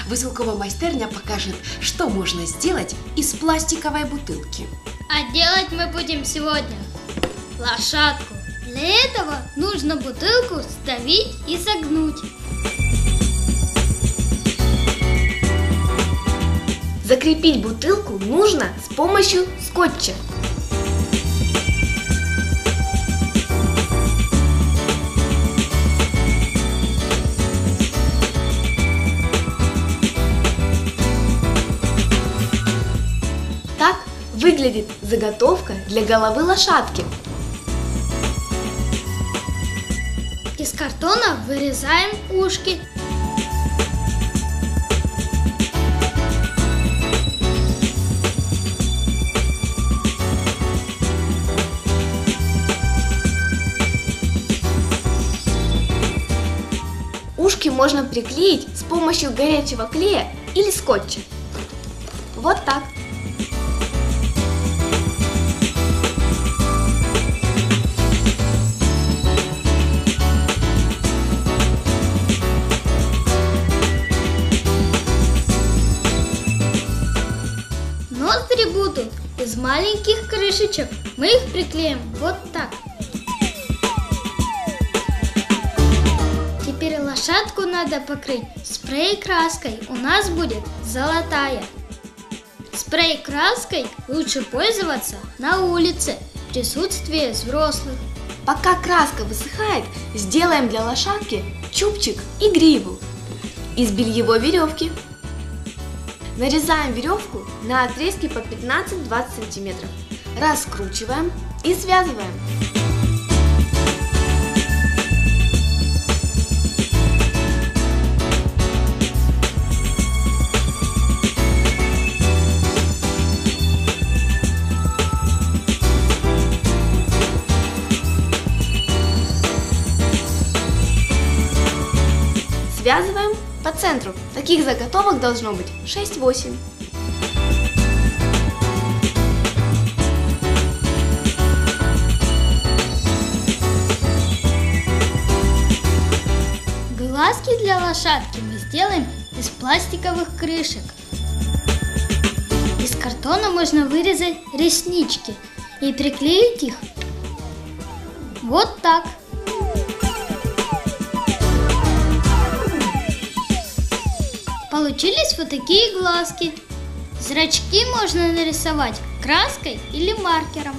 Высокого майстерня покажет, что можно сделать из пластиковой бутылки. А делать мы будем сегодня лошадку. Для этого нужно бутылку сдавить и согнуть. Закрепить бутылку нужно с помощью скотча. Так выглядит заготовка для головы лошадки. Из картона вырезаем ушки. Ушки можно приклеить с помощью горячего клея или скотча. Вот так. Ноздри будут из маленьких крышечек. Мы их приклеим вот так. Теперь лошадку надо покрыть спрей-краской. У нас будет золотая. Спрей-краской лучше пользоваться на улице в присутствии взрослых. Пока краска высыхает, сделаем для лошадки чубчик и гриву из бельевой веревки. Нарезаем веревку на отрезки по 15-20 сантиметров. Раскручиваем и связываем. Связываем по центру. Таких заготовок должно быть 6-8. Глазки для лошадки мы сделаем из пластиковых крышек. Из картона можно вырезать реснички и приклеить их вот так. Получились вот такие глазки. Зрачки можно нарисовать краской или маркером.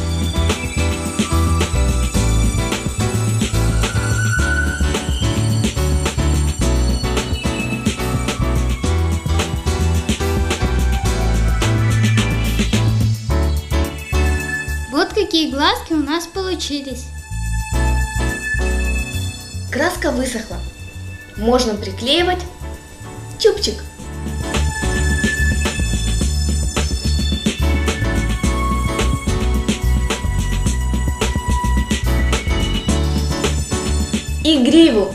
Вот какие глазки у нас получились. Краска высохла. Можно приклеивать чубчик. И гриву.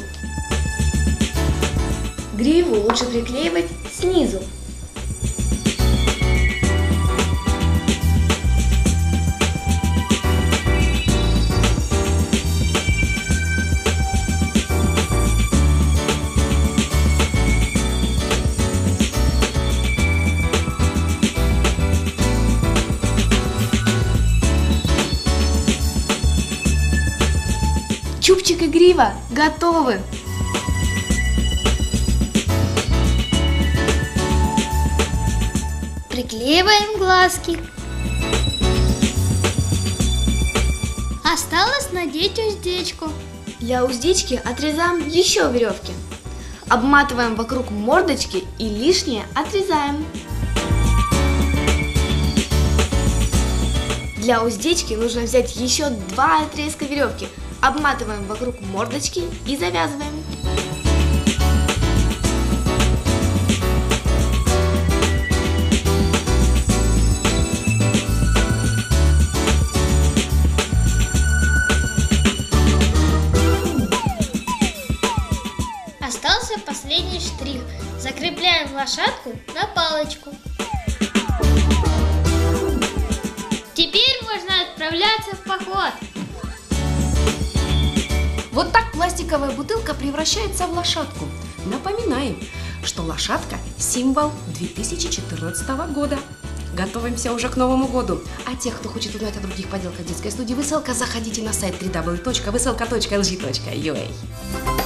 Гриву лучше приклеивать снизу. Чубчик и грива готовы! Приклеиваем глазки. Осталось надеть уздечку. Для уздечки отрезаем еще веревки. Обматываем вокруг мордочки и лишнее отрезаем. Для уздечки нужно взять еще 2 отрезка веревки. Обматываем вокруг мордочки и завязываем. Остался последний штрих. Закрепляем лошадку на палочку. Теперь можно отправляться в поход. Вот так пластиковая бутылка превращается в лошадку. Напоминаем, что лошадка – символ 2014 года. Готовимся уже к Новому году. А тех, кто хочет узнать о других поделках детской студии «Веселка», заходите на сайт www.veselka.lg.ua.